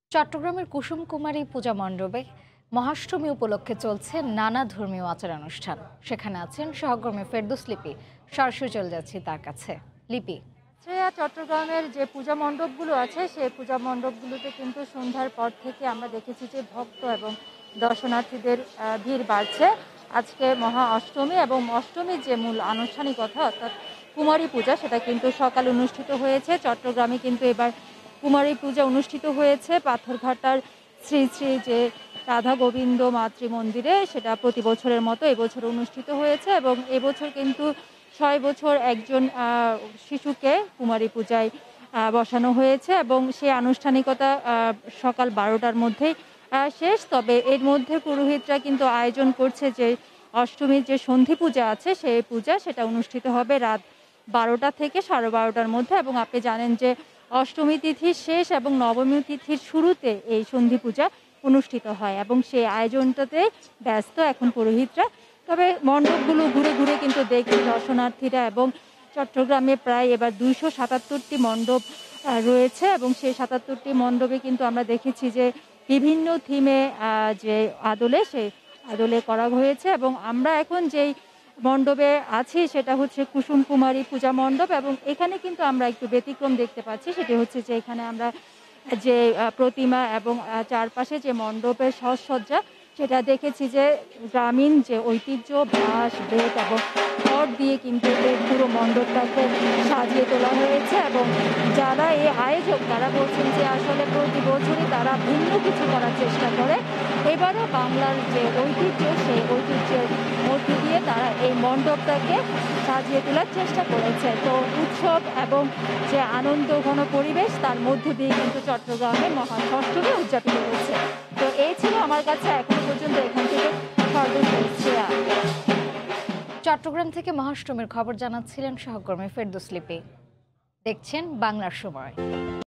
চট্টগ্রামের কুসুম কুমারী পূজা মণ্ডপে মহাষ্টমী উপলক্ষে চলছে নানা ধর্মীয় আচার অনুষ্ঠান। সেখানে আছেন সহকর্মী ফেরদৌস লিপি। সরাসরি চলে যাচ্ছি তার কাছে। লিপি, শ্রেয়া, চট্টগ্রামের যে পূজা মণ্ডপগুলো আছে সেই পূজা মণ্ডপগুলোতে কিন্তু সন্ধ্যার পর থেকে আমরা দেখেছি যে ভক্ত এবং দর্শনার্থীদের ভিড় বাড়ছে। আজকে মহা অষ্টমী এবং অষ্টমীর যে মূল আনুষ্ঠানিকতা অর্থাৎ কুমারী পূজা সেটা কিন্তু সকালে অনুষ্ঠিত হয়েছে। চট্টগ্রামে কিন্তু এবার কুমারী পূজা অনুষ্ঠিত হয়েছে পাথরঘাটার শ্রী শ্রী যে রাধা গোবিন্দ মাতৃ মন্দিরে। সেটা প্রতি বছরের মতো এবছর অনুষ্ঠিত হয়েছে এবং এবছর কিন্তু ৬ বছর একজন শিশুকে কুমারী পূজায় বসানো হয়েছে এবং সেই আনুষ্ঠানিকতা সকাল ১২টার মধ্যেই শেষ। তবে এর মধ্যে পুরোহিতরা কিন্তু আয়োজন করছে যে অষ্টমীর যে সন্ধি পূজা আছে সেই পূজা সেটা অনুষ্ঠিত হবে রাত ১২টা থেকে ১২:৩০টার মধ্যে। এবং আপনি জানেন যে অষ্টমী তিথির শেষ এবং নবমী তিথির শুরুতে এই সন্ধি পূজা অনুষ্ঠিত হয় এবং সেই আয়োজনটাতে ব্যস্ত এখন পুরোহিতরা। তবে মণ্ডপগুলো ঘুরে ঘুরে কিন্তু দেখছে দর্শনার্থীরা এবং চট্টগ্রামে প্রায় এবার ২৭৭টি মণ্ডপ রয়েছে এবং সেই ৭৭টি মণ্ডপে কিন্তু আমরা দেখেছি যে বিভিন্ন থিমে যে সেই আদলে করা হয়েছে। এবং আমরা এখন যেই মণ্ডপে আছি সেটা হচ্ছে কুসুম কুমারী পূজা মণ্ডপ এবং এখানে কিন্তু আমরা একটু ব্যতিক্রম দেখতে পাচ্ছি। সেটি হচ্ছে যে এখানে আমরা যে প্রতিমা এবং চারপাশে যে মণ্ডপের সাজসজ্জা সেটা দেখেছি যে গ্রামীণ যে ঐতিহ্য বাঁশ বেত এবং খড় দিয়ে কিন্তু এই পুরো মণ্ডপটাকে সাজিয়ে তোলা হয়েছে। এবং যারা এই আয়োজক তারা বলছেন যে আসলে প্রতি বছরই তারা ভিন্ন কিছু করার চেষ্টা করে। এবারও বাংলার যে ঐতিহ্য সেই ঐতিহ্যের মধ্যে দিয়ে তারা এই মণ্ডপটাকে সাজিয়ে তোলার চেষ্টা করেছে। তো উৎসব এবং যে আনন্দ ঘন পরিবেশ তার মধ্য দিয়ে কিন্তু চট্টগ্রামে মহাষষ্ঠমী উদযাপিত হয়েছে। তো এই ছিল আমার কাছে এখনো পর্যন্ত এখান থেকে সর্বশেষ শ্রেয়া। চট্টগ্রাম থেকে মহাষ্টমীর খবর জানাচ্ছিলেন সহকর্মী ফেরদৌস লিপি। দেখছেন বাংলার সময়।